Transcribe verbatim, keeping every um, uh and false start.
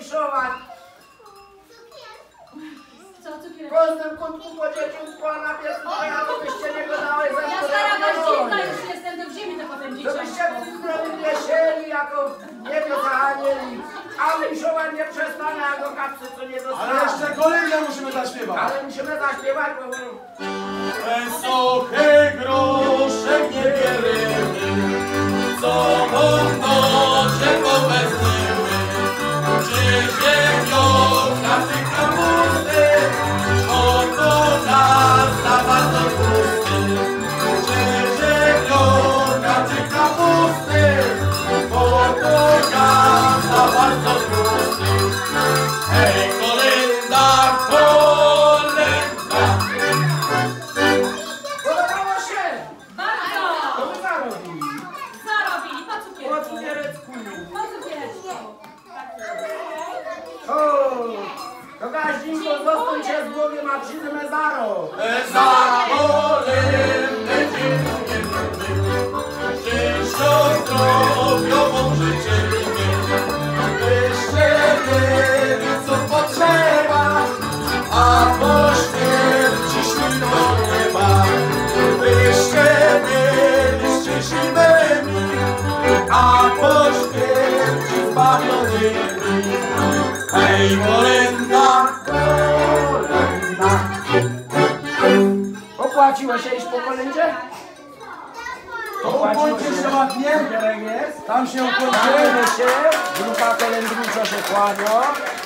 winszować. Co, cukierek? Kozdem kutku po dzieciątku, a na piecu ja byście nie gadałeś za Ja stara gościnna już jestem, to gdzie mi to potem to byście dzieciątko? cukrowi wiesieli jako nie wiem zahanieli. A winszować nie przestanę, a do kapcy co nie dostanę. Ale jeszcze kolejne musimy zaśpiewać. Ale musimy zaśpiewać, bo... Wysokie groszek nie bierzemy, co on nocie powezmymy. Czy ziemniątka, czy kapusty, oto nas za bardzo tłusty. Czy ziemniątka, czy kapusty, oto nas za bardzo tłusty. Hej, kolenda, kolenda. Podobało się! Bardzo! To by zarobili. Zarobili, po cukierku. Po cukiereczku. Po cukiereczku. O! To gaździnko zostań się z głowy ma przyjdę zaro. Za kolędę dziękujemy, szczęścią zdrowiową życzymy. Byście mieli co potrzeba, a po śmierci szli do nieba. Byście mieli szczęśliwymi, a po śmierci zbawionymi. Hej, kolęda, kolęda. Opłaciło się iść po kolędzie? To opłaciło się ładnie. Cukierek jest. Tam się Kłaniamy opłaciło. się. Grupa kolędnicza się kłania.